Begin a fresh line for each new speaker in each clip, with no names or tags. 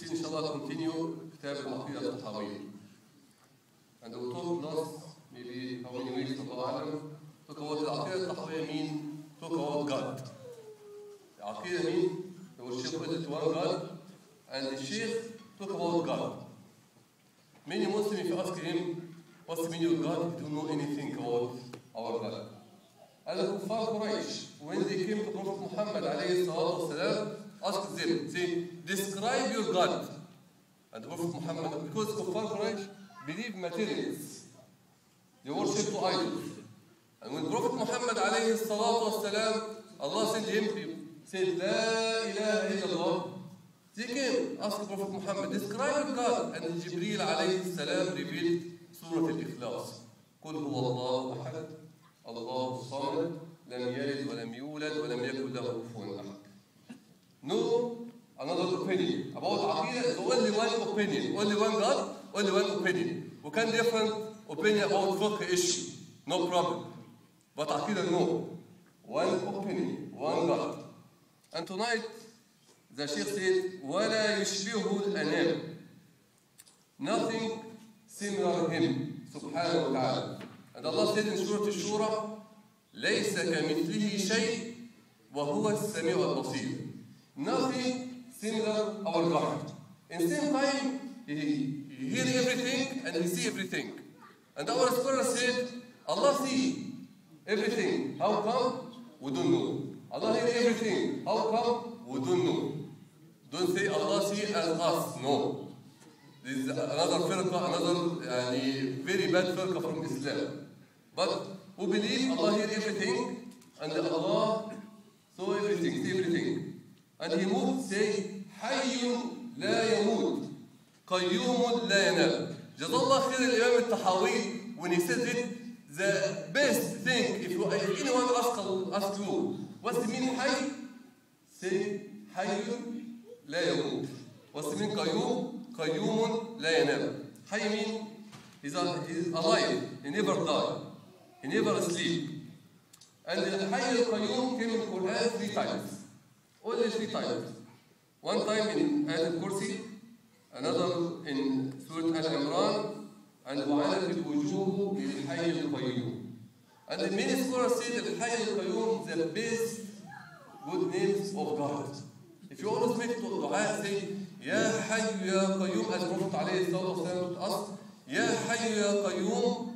still inshallah continue كتاب العقيدة الطحاوية. And we talk last maybe how many weeks الله أعلم talk about العقيدة الطحاوية mean talk about God. العقيدة mean هو الشيخ قلت one God and the Sheikh talk about God. Many Muslims if you ask him what's the meaning of God, he don't know anything about our God. الكفار قريش when they came to Prophet Muhammad عليه الصلاة والسلام asked them, say, describe your God. And Prophet Muhammad, because Kuffar Quraysh believe materials, they worship to idols. And when Prophet Muhammad alayhi salatu wasalam, Allah sent him to said, La ilaha illallah. They came, asked Prophet Muhammad, describe your God. And Jibreel alayhi salam revealed Surah Al-Ikhlas. قل هو الله أحد الله الصمد لم يلد ولم يولد ولم يكن له كفوا أحد. No another opinion about Aqidah is only one opinion, only one God, only one opinion. We can different opinion about fiqh issue, no problem. But Aqidah no, one opinion, one God. And tonight the Sheikh said, وَلَا يُشْبِهُ الْأَنَامِ. Nothing similar to him, subhanahu wa ta'ala. And Allah said in Surah Al-Shura, لَيْسَ كَمِثْلِهِ شَيْءٍ وَهُوَ السَّمِيعُ الْبَصِيرُ. Nothing similar our God. In the same time, he hear everything and he see everything. And our scholar said, Allah see everything. How come? We don't know. Allah hear everything. How come? We don't know. Don't say Allah see as us. No. This is another firqa, another very bad firqa from Islam. But we believe Allah hear everything and Allah saw everything, see everything. And he moved, say, حي لا يموت قيوم لا ينام. جزاه خير الإمام الطحاوي when he said it, the best thing, if anyone asks you, what's the meaning حي? Say, حي لا يموت. What's the meaning قيوم? قيوم لا ينام. حي mean he's alive, he never die, he never sleep. And the حي القيوم came in the Quran 3 times. Only 3 times. One time in Ayat al-Kursi, another in Surah Al-Imran, and وَعَلَتِ الْوُجُوهُ لِلْحَيِّ الْقَيُّومِ. And the many scholars say that الْحَيِّ الْقَيُّوم the best good names of God. If you always make dua, say, يا حي يا قيوم, as Prophet عليه الصلاة والسلام to us, يا حي يا قيوم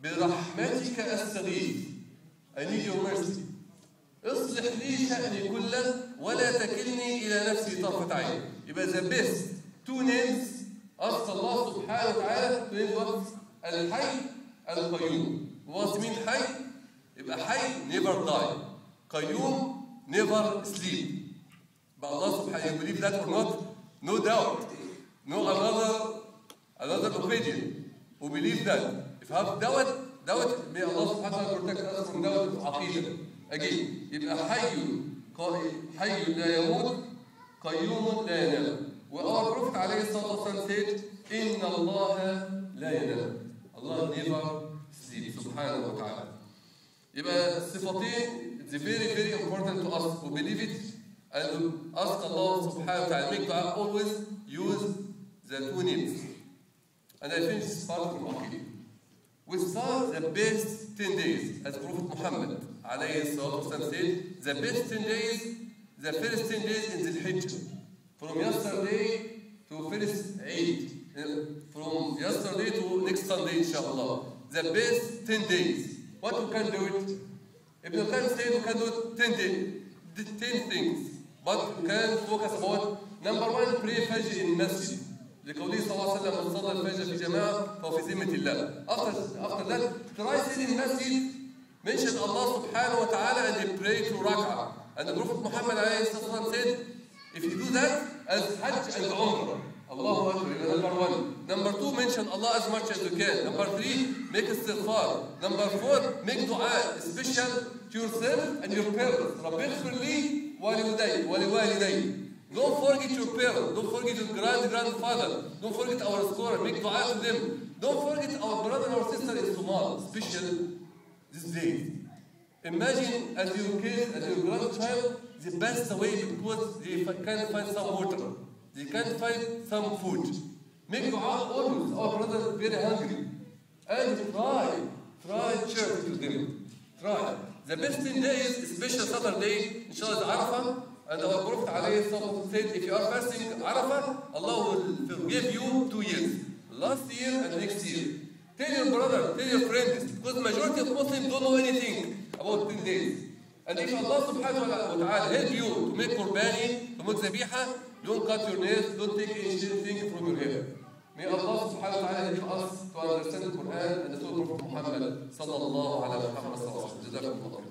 برحمتك أستغيث. I need your mercy. اصلح لي شأني كله ولا تكلني إلى نفسي طرفة عين. يبقى the best 2 names ask Allah سبحانه وتعالى to name what? الحي القيوم. What mean حي? يبقى حي never die, قيوم never sleep. But Allah سبحانه, you believe that or not? No doubt. No another opinion. We believe that. If you have doubt, may Allah سبحانه وتعالى protect us from doubt of عقيدة. Again, يبقى حي لا يموت قيوم لا ينام. Our Prophet عليه الصلاة والسلام said, إن الله لا ينام. Allah never sleeps, سبحانه وتعالى. يبقى الصفتين, it's very very important to us to believe it and ask Allah سبحانه وتعالى. Make dua, always use the 2 names. And I finish this part from Aqidah. We start the best 10 days, as Prophet Muhammad alayhi salatu wasalam said, the best 10 days, the first 10 days in the Hijjah. From yesterday to first Eid, from yesterday to next Sunday, inshallah. The best 10 days. What we can do it? Ibn al-Qayyim said we can do 10 things. But we can focus about, number 1, pray Fajr in Masjid. لقوله صلى الله عليه وسلم من صلى الفجر في جماعة فهو في ذمة الله. After that, try sitting in masjid, mention Allah subhanahu wa ta'ala and they pray 2 rak'ah. And the Prophet Muhammad alayhi sallam said, if you do that as Hajj and Umrah, Allahu Akbar, number 1. Number 2, mention Allah as much as you can. Number 3, make istighfar. Number 4, make dua, special to yourself and your parents. رَبِّ اغْفِرْ لِي وَلِوَالِدَيَّ. Don't forget your parents, don't forget your grandfather, don't forget our scholar, make dua to them. Don't forget our brother and our sister in Somalia, especially this day. Imagine as your kid, as your grandchild, they pass away because they can't find some water. they can't find some food. Make dua always. Our brother is very hungry. And try charity to them. Try. The best 10 days, especially Saturday, inshallah, is Arafah. And our Prophet ﷺ said, if you are fasting Arafah, Allah will forgive you 2 years. Last year and next year. Tell your brother, tell your friends, because the majority of Muslims don't know anything about 10 days. And if Allah subhanahu wa ta'ala help you to make qurbani, to make zabiha, don't cut your nails, don't take anything from your hair. May Allah subhanahu wa ta'ala help us to understand the Quran and the Prophet Muhammad sallallahu alaihi wa sallam.